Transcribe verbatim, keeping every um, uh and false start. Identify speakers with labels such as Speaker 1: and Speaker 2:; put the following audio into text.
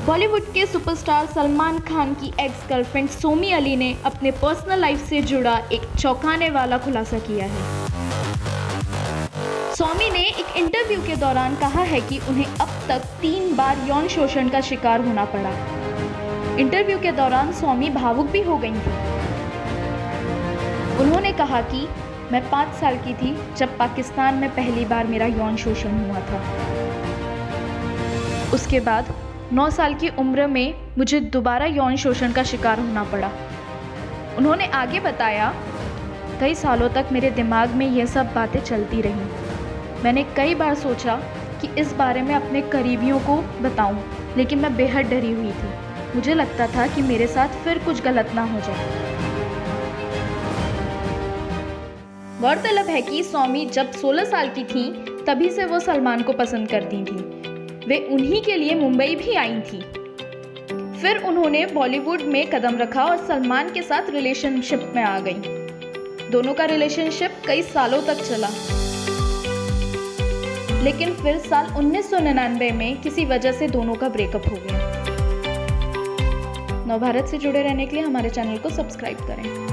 Speaker 1: बॉलीवुड के सुपरस्टार सलमान खान की ex girlfriend Somi Ali ने अपने पर्सनल लाइफ से जुड़ा एक चौंकाने वाला खुलासा किया है। सोमी ने एक इंटरव्यू के दौरान कहा है कि उन्हें अब तक तीन बार यौन शोषण का शिकार होना पड़ा। इंटरव्यू के दौरान सोमी भावुक भी हो गई थी। उन्होंने कहा कि मैं पाँच साल की थी जब पाकिस्तान में पहली बार मेरा यौन शोषण हुआ था। उसके बाद नौ साल की उम्र में मुझे दोबारा यौन शोषण का शिकार होना पड़ा। उन्होंने आगे बताया, कई सालों तक मेरे दिमाग में यह सब बातें चलती रहीं। मैंने कई बार सोचा कि इस बारे में अपने करीबियों को बताऊं, लेकिन मैं बेहद डरी हुई थी। मुझे लगता था कि मेरे साथ फिर कुछ गलत ना हो जाए। गौरतलब है कि सोमी जब सोलह साल की थीं, तभी से वो सलमान को पसंद करती थीं। वे उन्हीं के लिए मुंबई भी आई थी। फिर उन्होंने बॉलीवुड में कदम रखा और सलमान के साथ रिलेशनशिप में आ गई। दोनों का रिलेशनशिप कई सालों तक चला, लेकिन फिर साल उन्नीस सौ निन्यानवे में किसी वजह से दोनों का ब्रेकअप हो गया। नवभारत से जुड़े रहने के लिए हमारे चैनल को सब्सक्राइब करें।